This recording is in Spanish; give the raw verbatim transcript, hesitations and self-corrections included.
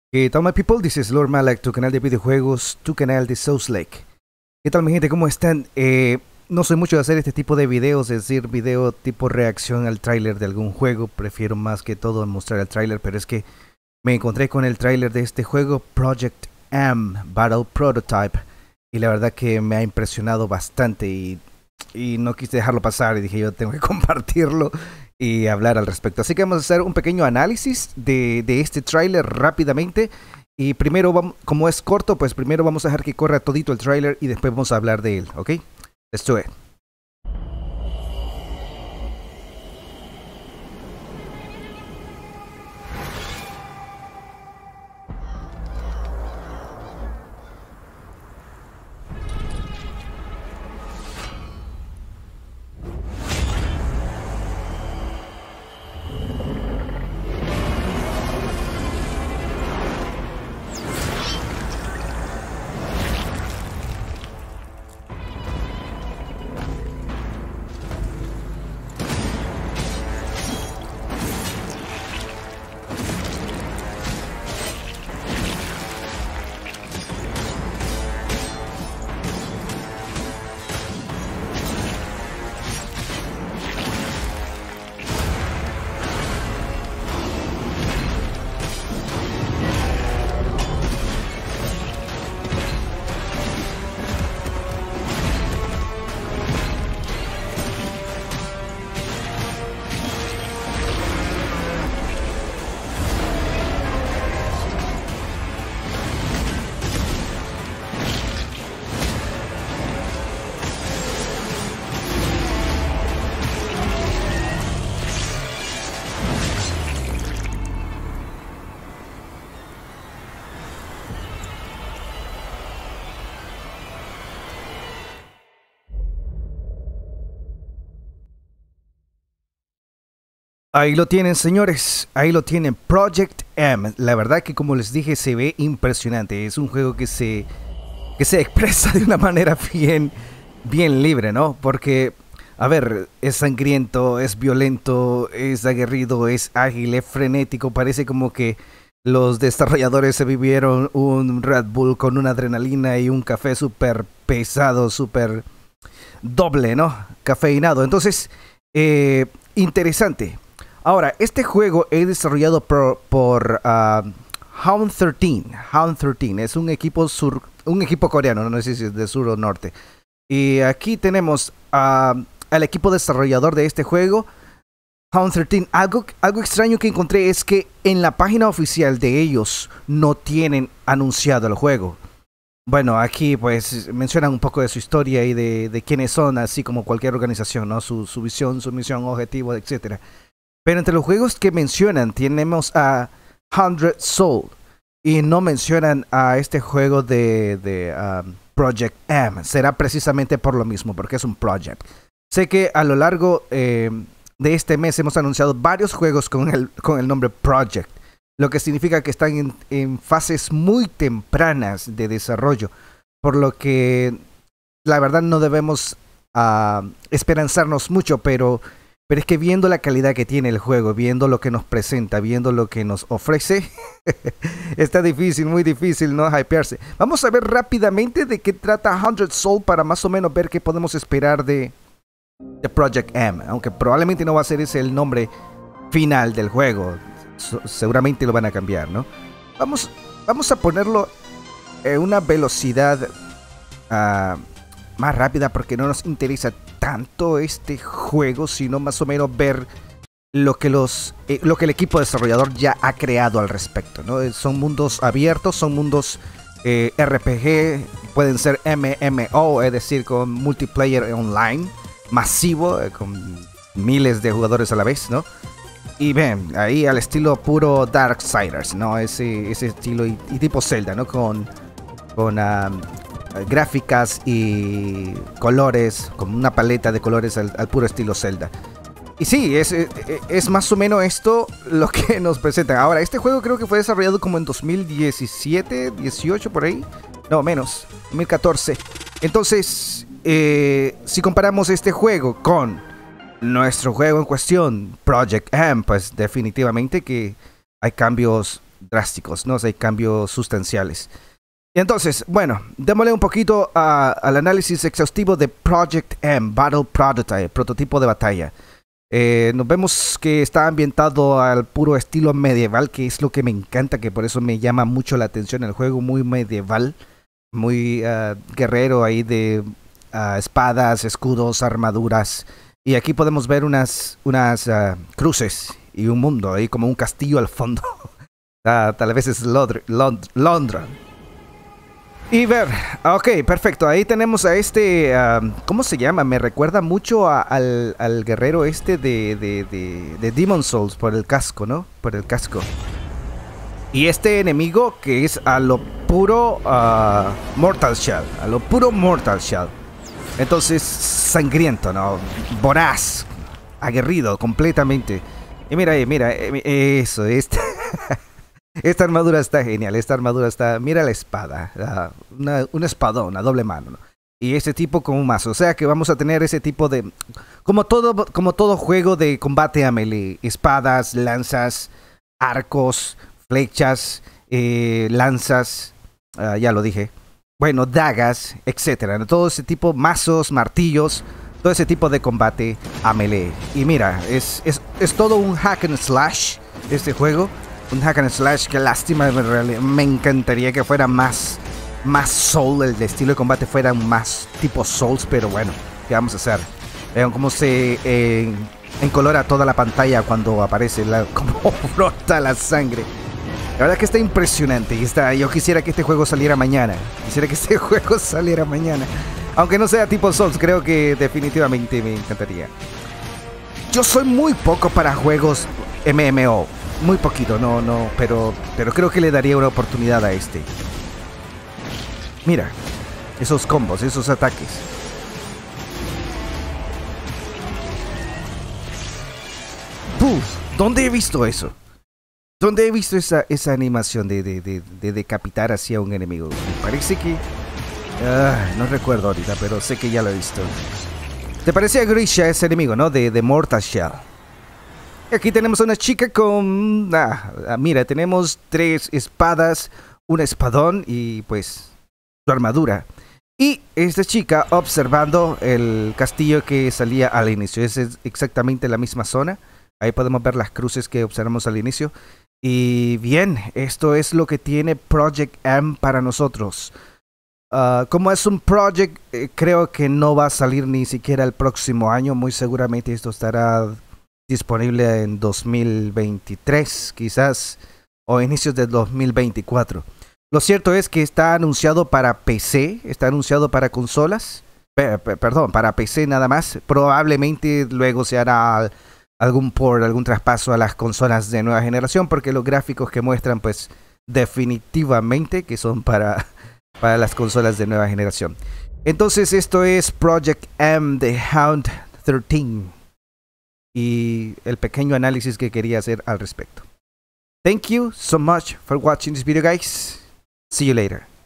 ¿Qué tal, my people? This is Lord Malak, tu canal de videojuegos, tu canal de Souls Lake. ¿Qué tal, mi gente? ¿Cómo están? Eh, no soy mucho de hacer este tipo de videos, es decir, video tipo reacción al tráiler de algún juego. Prefiero más que todo mostrar el tráiler, pero es que me encontré con el tráiler de este juego, Project M Battle Prototype, y la verdad que me ha impresionado bastante y, y no quise dejarlo pasar y dije yo tengo que compartirlo y hablar al respecto. Así que vamos a hacer un pequeño análisis de, de este tráiler rápidamente. Y primero, vamos, como es corto, pues primero vamos a dejar que corra todito el tráiler y después vamos a hablar de él, ¿ok? Let's do it. Ahí lo tienen, señores, ahí lo tienen, Project M. La verdad que, como les dije, se ve impresionante. Es un juego que se, que se expresa de una manera bien, bien libre, ¿no? Porque, a ver, es sangriento, es violento, es aguerrido, es ágil, es frenético. Parece como que los desarrolladores se vivieron un Red Bull con una adrenalina y un café súper pesado, súper doble, ¿no? Cafeinado. Entonces, eh, interesante. Ahora, este juego es desarrollado por, por uh, Hound trece. Hound trece es un equipo sur, un equipo coreano, no sé si es de sur o norte. Y aquí tenemos uh, al equipo desarrollador de este juego, Hound trece. Algo, algo extraño que encontré es que en la página oficial de ellos no tienen anunciado el juego. Bueno, aquí pues mencionan un poco de su historia y de, de quiénes son, así como cualquier organización, ¿no? Su, su visión, su misión, objetivo, etcétera. Pero entre los juegos que mencionan tenemos a Hundred Soul y no mencionan a este juego de, de um, Project M. Será precisamente por lo mismo, porque es un project. Sé que a lo largo eh, de este mes hemos anunciado varios juegos con el, con el nombre Project, lo que significa que están en, en fases muy tempranas de desarrollo, por lo que la verdad no debemos uh, esperanzarnos mucho, pero... Pero es que viendo la calidad que tiene el juego, viendo lo que nos presenta, viendo lo que nos ofrece, está difícil, muy difícil no hypearse. Vamos a ver rápidamente de qué trata Hundred Soul para más o menos ver qué podemos esperar de, de Project M. Aunque probablemente no va a ser ese el nombre final del juego. So, seguramente lo van a cambiar, ¿no? Vamos, vamos a ponerlo en una velocidad uh, más rápida porque no nos interesa tanto este juego, sino más o menos ver lo que los eh, lo que el equipo desarrollador ya ha creado al respecto, ¿no? Son mundos abiertos, son mundos eh, R P G, pueden ser M M O, es decir, con multiplayer online masivo, eh, con miles de jugadores a la vez, ¿no? Y ven, ahí al estilo puro Darksiders, ¿no? Ese, ese estilo y, y tipo Zelda, ¿no? Con, con um, gráficas y colores, con una paleta de colores al, al puro estilo Zelda. Y sí, es, es, es más o menos esto lo que nos presentan. Ahora, este juego creo que fue desarrollado como en dos mil diecisiete, dieciocho, por ahí. No, menos, dos mil catorce. Entonces, eh, si comparamos este juego con nuestro juego en cuestión, Project M, pues definitivamente que hay cambios drásticos, ¿no? O sea, hay cambios sustanciales. Y entonces, bueno, démosle un poquito a, al análisis exhaustivo de Project M, Battle Prototype, prototipo de batalla. Eh, nos vemos que está ambientado al puro estilo medieval, que es lo que me encanta, que por eso me llama mucho la atención el juego, muy medieval, muy uh, guerrero ahí de uh, espadas, escudos, armaduras. Y aquí podemos ver unas, unas uh, cruces y un mundo ahí como un castillo al fondo. uh, tal vez es Londra. Londra. Y ver, ok, perfecto, ahí tenemos a este, uh, ¿cómo se llama? Me recuerda mucho a, al, al guerrero este de, de, de, de Demon's Souls por el casco, ¿no? Por el casco. Y este enemigo que es a lo puro uh, Mortal Shell, a lo puro Mortal Shell. Entonces, sangriento, ¿no? Voraz, aguerrido completamente. Y mira ahí, mira, eso, este... Esta armadura está genial, esta armadura está... Mira la espada, uh, una, un espadón, a doble mano, ¿no? Y ese tipo con un mazo, o sea que vamos a tener ese tipo de... Como todo, como todo juego de combate a melee, espadas, lanzas, arcos, flechas, eh, lanzas, uh, ya lo dije. Bueno, dagas, etcétera, ¿no? Todo ese tipo, mazos, martillos, todo ese tipo de combate a melee. Y mira, es, es, es todo un hack and slash este juego. Un hack and slash, qué lástima, me encantaría que fuera más, más soul, el estilo de combate fuera más tipo souls, pero bueno, ¿qué vamos a hacer? Vean cómo se eh, encolora toda la pantalla cuando aparece, la, cómo brota la sangre. La verdad que está impresionante y está, yo quisiera que este juego saliera mañana, quisiera que este juego saliera mañana. Aunque no sea tipo souls, creo que definitivamente me encantaría. Yo soy muy poco para juegos M M O. Muy poquito, no, no, pero, pero creo que le daría una oportunidad a este. Mira, esos combos, esos ataques. ¡Puf! ¿Dónde he visto eso? ¿Dónde he visto esa, esa animación de, de, de, de decapitar hacia un enemigo? Me parece que... Uh, no recuerdo ahorita, pero sé que ya lo he visto. ¿Te parecía Grisha ese enemigo, no? De, de Mortal Shell. Aquí tenemos a una chica con... Ah, mira, tenemos tres espadas, un espadón y pues su armadura. Y esta chica observando el castillo que salía al inicio. Es exactamente la misma zona. Ahí podemos ver las cruces que observamos al inicio. Y bien, esto es lo que tiene Project M para nosotros. Uh, como es un project, eh, creo que no va a salir ni siquiera el próximo año. Muy seguramente esto estará... disponible en dos mil veintitrés quizás o inicios de dos mil veinticuatro. Lo cierto es que está anunciado para P C, está anunciado para consolas, per, per, perdón, para P C nada más. Probablemente luego se hará algún port, algún traspaso a las consolas de nueva generación, porque los gráficos que muestran pues definitivamente que son para, para las consolas de nueva generación. Entonces esto es Project M de Hound trece. Y el pequeño análisis que quería hacer al respecto. Thank you so much for watching this video, guys. See you later.